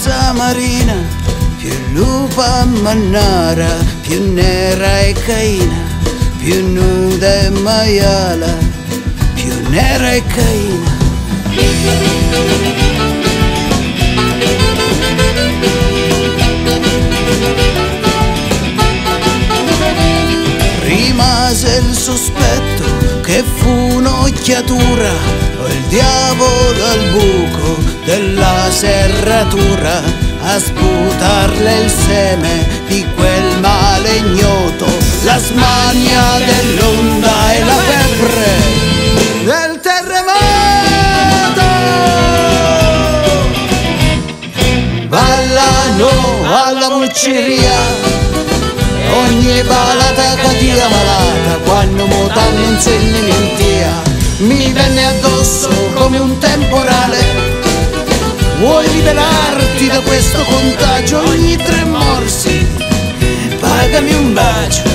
rossa marina, più lupa mannara, più nera e caina, più nuda e maiala, più nera e caina. Rimase il sospetto che fu un'occhiatura, o il diavolo al buco della serratura a sputarle il seme di quel male ignoto, la smania dell'onda e la febbre del terremoto. Ballano alla mucceria ogni balata che ti malata, quando mutan l'insegnamentia mi venne addosso come un temporale. Vuoi liberarti da questo contagio? Ogni 3 morsi pagami un bacio.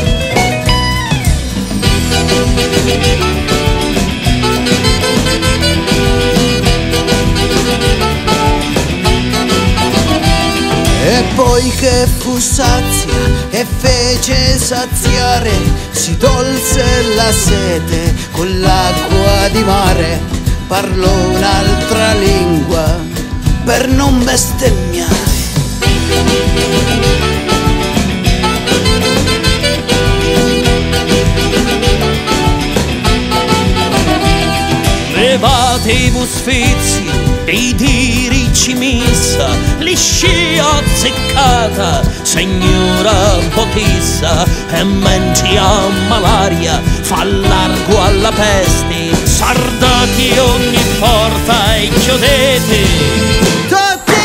E poi che fu sazia e fece saziare, si tolse la sete con l'acqua di mare, parlò un'altra lingua per non bestemmiare. Levate i busfizi dei dirici missa, liscia azzeccata, signora Botissa, e menti a malaria, fa largo alla peste, sardati ogni porta e chiudete Tutti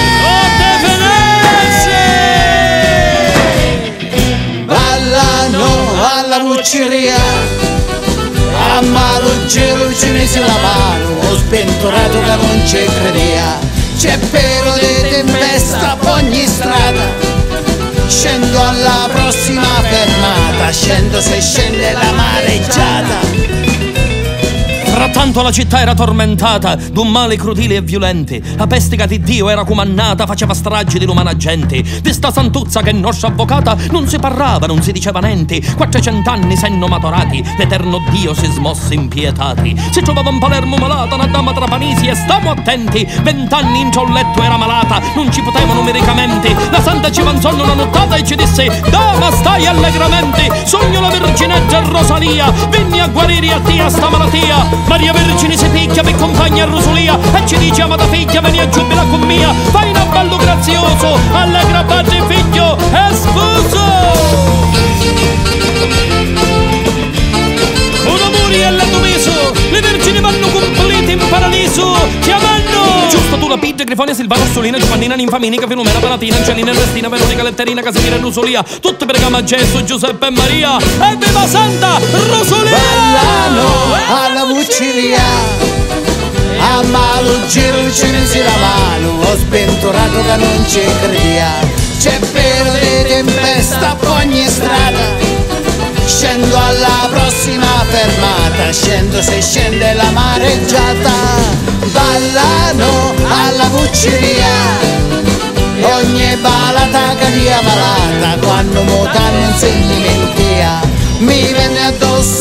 Venezia! Ballano alla mucceria, a malo giro cinese la mano, ho spentorato che non ci credea. C'è pelo di tempesta a ogni strada, scendo alla prossima fermata, scendo se scende la mareggiata. Frattanto la città era tormentata d'un male crudele e violente, la pestica di Dio era comandata, faceva stragi di l'umana gente. Di sta santuzza che nostra avvocata non si parlava, non si diceva niente. 400 anni s'enno maturati, l'eterno Dio si smosse impietati. Si trovava in Palermo malata una dama tra panisi, e stiamo attenti, 20 anni in ciò letto era malata, non ci potevano medicamenti. La santa ci avanzò una nottata e ci disse: dama, stai allegramente, sogno la verginetta Rosalia, venni a guarire a te sta malattia. Maria Vergine si picchia per compagna a Rosalia e ci dice: amata figlia, vieni a giubila con mia, fai un appello grazioso, allegra padre e figlio e sposo. Con amore e lato meso, le vergini vanno complete in paradiso, chiamando giusto tu la piggia, Grifonia, Silvana, Orsolina, Giovannina, Ninfaminica, Filomena, Palatina, Angelina, Ernestina, Veronica, Letterina, Casimira e Rosalia, tutte per Gama, Gesù, Giuseppe e Maria, e viva Santa Rosalia! Ballano alla mucceria, a malo giro cinese la mano, ho spentorato che non ci credea. C'è pelo di tempesta a ogni strada, scendo alla prossima fermata, scendo se scende la mareggiata. Ballano alla mucceria, ogni balata che dia malata, quando mutanno in sentimentia mi venne addosso